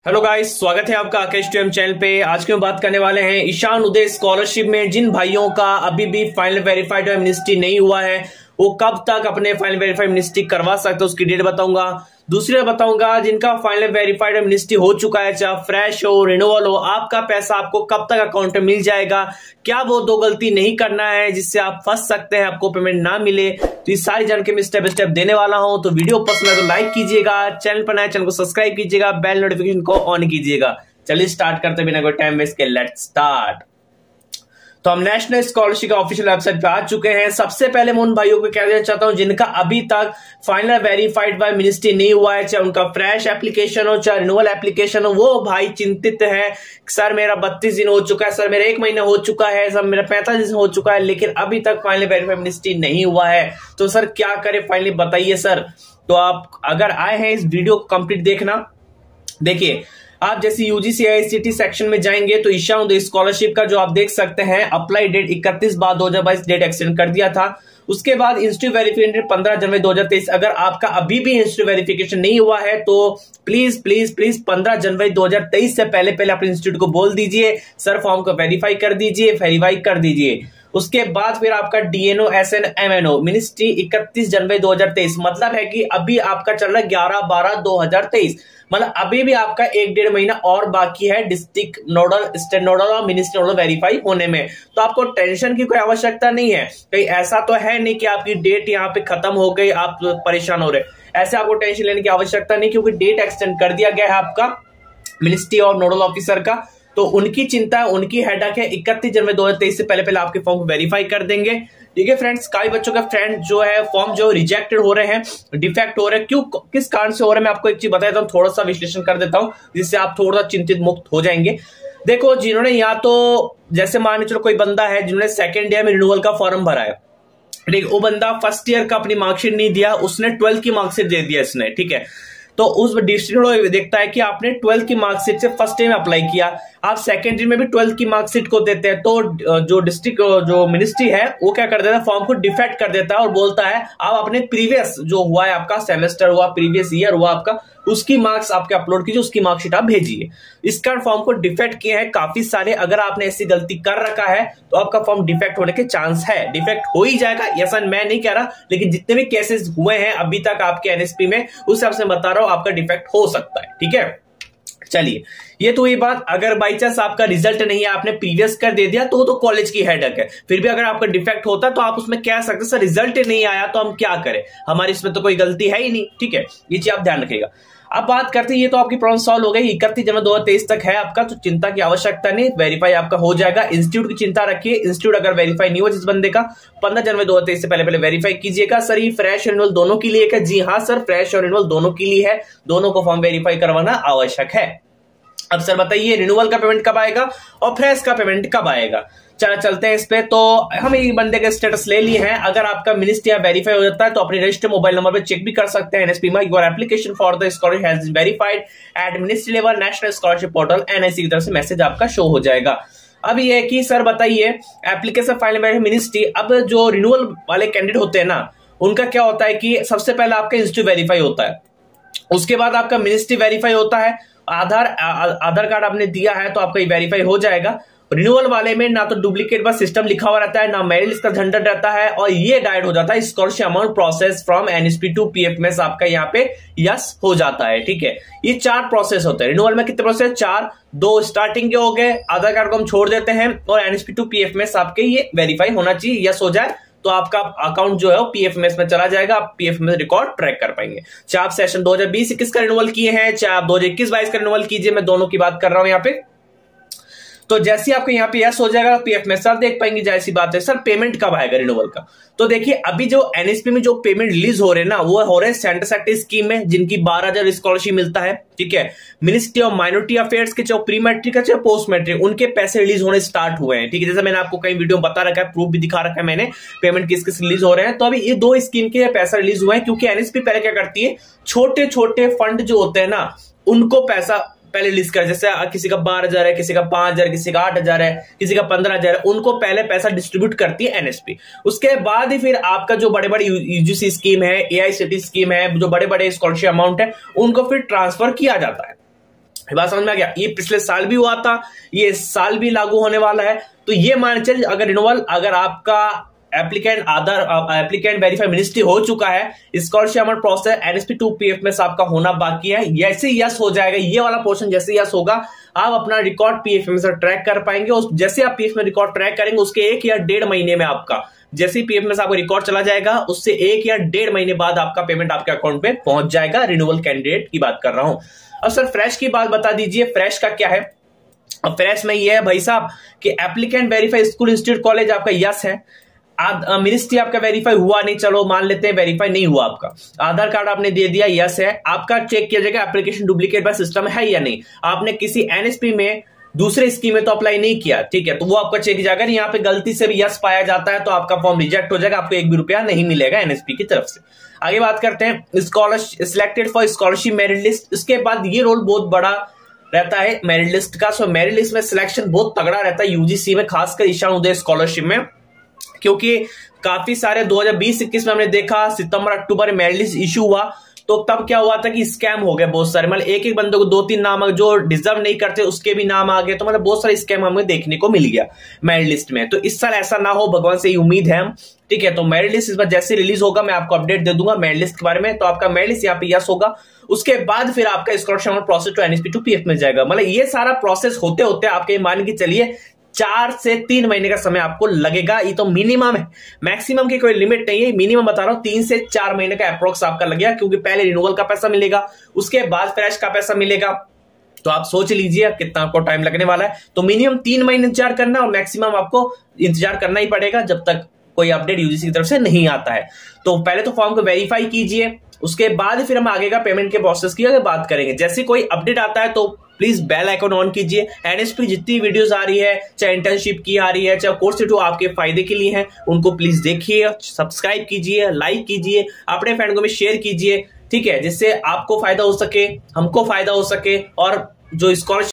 Hello guys, स्वागत है आपका आकाश टीएम चैनल पे। आज की हम बात करने वाले हैं ईशान उदय स्कॉलरशिप में जिन भाइयों का अभी भी फाइनल वेरीफाइड एमनेस्टी नहीं हुआ है वो कब तक अपने फाइनल वेरीफाइड एमनेस्टी करवा सकते हैं, उसकी डेट बताऊंगा। दूसरे बताऊंगा जिनका फाइनल वेरीफाइड एमनेस्टी हो चुका है, चाहे फ्रेश हो रिन्यूअल हो, आपका पैसा आपको कब तक अकाउंट में मिल जाएगा। क्या वो दो गलती नहीं करना है जिससे आप फंस सकते हैं, आपको पेमेंट ना मिले। तो ये सारी जानकारी मैं स्टेप बाय स्टेप देने वाला हूं। तो वीडियो पसंद है तो लाइक कीजिएगा, चैनल पर नए चैनल को सब्सक्राइब कीजिएगा, बेल नोटिफिकेशन को ऑन कीजिएगा। चलिए स्टार्ट करते बिना कोई टाइम वेस्ट के, लेट्स स्टार्ट। तो हम नेशनल स्कॉलरशिप के ऑफिशियल वेबसाइट पे आ चुके हैं। सबसे पहले मैं उन भाइयों को कह देना चाहता हूं जिनका अभी तक फाइनल वेरीफाइड बाय मिनिस्ट्री नहीं हुआ है, चाहे उनका फ्रेश एप्लीकेशन हो चाहे रिन्यूअल एप्लीकेशन हो, वो भाई चिंतित है। सर मेरा 32 दिन हो चुका है, सर मेरा 1 महीना हो चुका है, सर मेरा 45 दिन हो चुका है, लेकिन अभी तक फाइनल वेरीफाइड मिनिस्ट्री नहीं हुआ है। तो सर क्या करें, फाइनली बताइए सर। तो आप अगर आए हैं इस वीडियो को कंप्लीट देखना। देखिए, आप जैसे यूजीसी आईसीटी सेक्शन में जाएंगे तो ईशान उदय स्कॉलरशिप का जो आप देख सकते हैं अप्लाई डेट 31/2022 डेट एक्सटेंड कर दिया था। उसके बाद इंस्टीट्यूट वेरिफिकेशन 15 जनवरी 2023। अगर आपका अभी भी इंस्टीट्यूट वेरिफिकेशन नहीं हुआ है तो प्लीज प्लीज प्लीज 15 जनवरी 2023 से पहले अपने इंस्टीट्यूट को बोल दीजिए, सर फॉर्म को वेरीफाई कर दीजिए, वेरीफाई कर दीजिए। उसके बाद फिर आपका डीएनओ एसएन एमएनओ मिनिस्ट्री 31 जनवरी 2023, मतलब है कि अभी आपका चल रहा है 11/12/2023, मतलब अभी भी आपका 1-1.5 महीना और बाकी है डिस्ट्रिक्ट नोडल, स्टेट नोडल और मिनिस्ट्री नोडल वेरीफाई होने में। तो आपको टेंशन की कोई आवश्यकता नहीं है। कहीं ऐसा तो है नहीं कि आपकी डेट यहाँ पे खत्म हो गई, आप परेशान हो रहे, ऐसे आपको टेंशन लेने की आवश्यकता नहीं, क्योंकि डेट एक्सटेंड कर दिया गया है आपका मिनिस्ट्री और नोडल ऑफिसर का। तो उनकी चिंता है, उनकी हेडक है, 31 जनवरी 2023 से पहले आपके फॉर्म को वेरीफाई कर देंगे। ठीक है फ्रेंड्स, कई बच्चों का फ्रेंड जो है फॉर्म जो रिजेक्टेड हो रहे हैं, डिफेक्ट हो रहे हैं, क्यों किस कारण से हो रहे हैं, मैं आपको एक चीज बता देता हूं, थोड़ा सा विश्लेषण कर देता हूं जिससे आप थोड़ा चिंतित मुक्त हो जाएंगे। देखो, जिन्होंने या तो जैसे मान लो चलो कोई बंदा है जिन्होंने सेकेंड ईयर में रिन्यूअल का फॉर्म भरा है, ठीक, वो बंदा फर्स्ट ईयर का अपनी मार्कशीट नहीं दिया, उसने 12th की मार्कशीट दे दिया इसने, ठीक है। तो उस डिस्ट्रिक्ट देखता है कि आपने 12th की मार्कशीट से फर्स्ट ईयर में अप्लाई किया, आप सेकेंड ईयर में भी 12th की मार्कशीट को देते हैं, तो जो डिस्ट्रिक्ट जो मिनिस्ट्री है वो क्या कर देता है, फॉर्म को डिफेक्ट कर देता है और बोलता है आप अपने प्रीवियस जो हुआ है, आपका सेमेस्टर हुआ, प्रीवियस ईयर हुआ आपका, उसकी मार्क्स आपके अपलोड कीजिए, उसकी मार्कशीट आप भेजिए। इस कारण फॉर्म को डिफेक्ट किए हैं काफी सारे। अगर आपने ऐसी गलती कर रखा है तो आपका फॉर्म डिफेक्ट होने के चांस है, डिफेक्ट हो ही जाएगा, ऐसा मैं नहीं कह रहा, लेकिन जितने भी केसेस हुए हैं अभी तक आपके एनएसपी में, उस हिसाब से बता रहा हूं आपका डिफेक्ट हो सकता है। ठीक है, चलिए ये तो ये बात। अगर बाई चांस आपका रिजल्ट नहीं है, आपने प्रीवियस कर दे दिया, तो कॉलेज की हेडक है। फिर भी अगर आपका डिफेक्ट होता है तो आप उसमें कह सकते सर रिजल्ट नहीं आया तो हम क्या करें, हमारी इसमें तो कोई गलती है ही नहीं। ठीक है, ये चीज आप ध्यान रखिएगा। अब बात करते हैं, ये तो आपकी प्रॉब्लम सॉल्व हो गई, 31 जनवरी 2023 तक है आपका, तो चिंता की आवश्यकता नहीं, वेरीफाई आपका हो जाएगा। इंस्टीट्यूट की चिंता रखिए, इंस्टीट्यूट अगर वेरीफाई नहीं हो जिस बंदे का, 15 जनवरी 2023 से पहले वेरीफाई कीजिएगा। सर ये फ्रेश और रिन्यूअल दोनों के लिए है? जी हाँ सर, फ्रेश और रिन्यूअल दोनों के लिए है, दोनों को फॉर्म वेरीफाई करवाना आवश्यक है। अब सर बताइए रिन्यूअल का पेमेंट कब आएगा और फ्रेश का पेमेंट कब आएगा। चलते हैं इस पे। तो हम एक बंदे के स्टेटस ले लिए हैं। अगर आपका मिनिस्ट्री वेरीफाई हो जाता है तो अपने रजिस्टर्ड मोबाइल नंबर पे चेक भी कर सकते हैं एनएसपी में, your application for the scholarship has been verified at ministry level national scholarship portal NIC की तरफ से मैसेज आपका शो हो जाएगा। अब ये है कि सर बताइए एप्लीकेशन फाइल मिनिस्ट्री, अब जो रिन्यूअल वाले कैंडिडेट होते हैं ना, उनका क्या होता है कि सबसे पहले आपका इंस्टीट्यूट वेरीफाई होता है, उसके बाद आपका मिनिस्ट्री वेरीफाई होता है, आधार कार्ड आपने दिया है तो आपका वेरीफाई हो जाएगा। रिन्यूअल वाले में ना तो डुप्लीकेट बस सिस्टम लिखा हुआ रहता है, ना मेरिट लिस्ट का झंझट रहता है, और ये डायरेक्ट हो जाता है scholarship amount process from NSP to PFMS, आपका यहाँ पे यस हो जाता है। ठीक है, ये 4 प्रोसेस होते हैं रिन्यूअल में। कितने प्रोसेस? 4, 2 स्टार्टिंग के हो गए, आधार कार्ड को हम छोड़ देते हैं, और एनएसपी टू पीएफएमएस आपके ये वेरीफाई होना चाहिए, यस हो जाए तो आपका अकाउंट जो है वो पीएफएमएस में चला जाएगा, आप पीएफएमएस रिकॉर्ड ट्रैक कर पाएंगे। चाहे आप सेशन 2020-21 का रिन्यूअल किए हैं, चाहे आप 2021-22 का रिन्यूअल कीजिए, मैं दोनों की बात कर रहा हूं यहाँ पे। तो जैसे ही आपको यहाँ पे यस हो जाएगा पीएफएमएस आप देख पाएंगे। जैसी बात है सर पेमेंट कब आएगा रिन्यूअल का, तो देखिए अभी जो एनएसपी में जो पेमेंट रिलीज हो रहे हैं ना, वो हो रहे हैं सेंटर सेक्टर स्कीम में, जिनकी 12,000 स्कॉलरशिप मिलता है। ठीक है, मिनिस्ट्री ऑफ माइनॉरिटी अफेयर्स के चाहे प्री मैट्रिक चाहे पोस्ट मैट्रिक, उनके पैसे रिलीज होने स्टार्ट हुए हैं। ठीक है, जैसे मैंने आपको कई वीडियो में बता रखा है, प्रूफ भी दिखा रखा है मैंने, पेमेंट किस किस रिलीज हो रहे हैं। तो अभी ये 2 स्कीम के पैसा रिलीज हुए हैं, क्योंकि एनएसपी पहले क्या करती है, छोटे छोटे फंड जो होते हैं ना उनको पैसा पहले लिस्ट कर, जैसे किसी का 12,000 है, किसी का 5,000, किसी का 8,000 है, किसी का 15,000 है, उनको पहले पैसा डिस्ट्रीब्यूट करती है एनएसपी। उसके बाद ही फिर आपका जो बड़े बड़े यूजीसी स्कीम है, एआईसीटी स्कीम है, जो बड़े बड़े स्कॉलरशिप अमाउंट है, उनको फिर ट्रांसफर किया जाता है। ये बात समझ में आ गया। ये पिछले साल भी हुआ था, ये इस साल भी लागू होने वाला है। तो ये मान चलिए अगर रिन्यूअल, अगर आपका एप्लीकेंट वेरीफाई मिनिस्ट्री हो चुका है, scholarship amount process NSP 2PF में से आपका होना बाकी है, जैसे यस हो जाएगा, ये वाला पोर्शन जैसे यस होगा, आप अपना रिकॉर्ड PF में से ट्रैक कर पाएंगे। और जैसे आप PF में रिकॉर्ड ट्रैक करेंगे, उसके 1 या 1.5 महीने में आपका जैसे ही PF में से आपका रिकॉर्ड चला जाएगा, उससे 1 या 1.5 महीने बाद आपका पेमेंट आपके अकाउंट पे पहुंच जाएगा। रिन्यूअल कैंडिडेट की बात कर रहा हूं। अब सर फ्रेश की बात बता दीजिए, फ्रेश का क्या है? अब फ्रेश में ये है भाई साहब कि applicant verify school institute college आपका यस है, मिनिस्ट्री आपका वेरीफाई हुआ नहीं, चलो मान लेते हैं वेरीफाई नहीं हुआ आपका, आधार कार्ड आपने दे दिया यस है, आपका चेक किया जाएगा एप्लीकेशन डुप्लीकेट बाय सिस्टम है या नहीं, आपने किसी NSP में दूसरे स्कीम में तो अप्लाई नहीं किया, ठीक है, तो वो आपका चेक जाएगा। यहाँ पे गलती से भी यस पाया जाता है तो आपका फॉर्म रिजेक्ट हो जाएगा, आपको 1 भी रुपया नहीं मिलेगा NSP की तरफ से। आगे बात करते हैं scholarship selected for scholarship merit list. इसके बाद ये रोल बहुत बड़ा रहता है मेरिट लिस्ट का। सो मेरिट लिस्ट में सिलेक्शन बहुत तगड़ा रहता है UGC में, खासकर ईशान उदय स्कॉलरशिप में, क्योंकि काफी सारे 2020-21 में हमने देखा सितंबर-अक्टूबर में मेरिट लिस्ट इशू हुआ, तो तब क्या हुआ था कि स्कैम हो गए बहुत सारे, मतलब एक बंदे को 2-3 नाम जो डिजर्व नहीं करते उसके भी नाम आ गए, तो मतलब बहुत सारे स्कैम हमें देखने को मिल गया मेरिट लिस्ट में। तो इस साल ऐसा ना हो, भगवान से ही उम्मीद है हम, ठीक है। तो मेरिट लिस्ट इस बार जैसे रिलीज होगा मैं आपको अपडेट दे दूंगा मेरिट लिस्ट के बारे में। तो आपका मेरिट लिस्ट यहाँ पे यस होगा, उसके बाद फिर आपका scholarship process to NSP 2PF में जाएगा। मतलब ये सारा प्रोसेस होते होते आपके मान के चलिए 4 से 3 महीने का समय आपको लगेगा। ये तो मिनिमम है, मैक्सिमम की कोई लिमिट नहीं है, मिनिमम बता रहा हूं 3 से 4 महीने का अप्रोक्स आपका लगेगा, क्योंकि पहले रिन्यूअल का पैसा मिलेगा, उसके बाद फ्रेश का पैसा मिलेगा। तो आप सोच लीजिए कितना आपको टाइम लगने वाला है। तो मिनिमम 3 महीने इंतजार करना और मैक्सिमम आपको इंतजार करना ही पड़ेगा जब तक कोई अपडेट UGC की तरफ से नहीं आता है। तो पहले तो फॉर्म को वेरीफाई कीजिए, उसके बाद फिर हम आगे का पेमेंट के प्रोसेस की बात करेंगे। जैसे कोई अपडेट आता है तो प्लीज बेल आइकन ऑन कीजिए। NSP जितनी वीडियोस आ रही है, चाहे इंटर्नशिप की आ रही है, चाहे कोर्स से आपके फायदे के लिए हैं, उनको प्लीज देखिए, सब्सक्राइब कीजिए, लाइक कीजिए, अपने फ्रेंड को भी शेयर कीजिए, ठीक है, जिससे आपको फायदा हो सके, हमको फायदा हो सके, और जो स्कॉलरशिप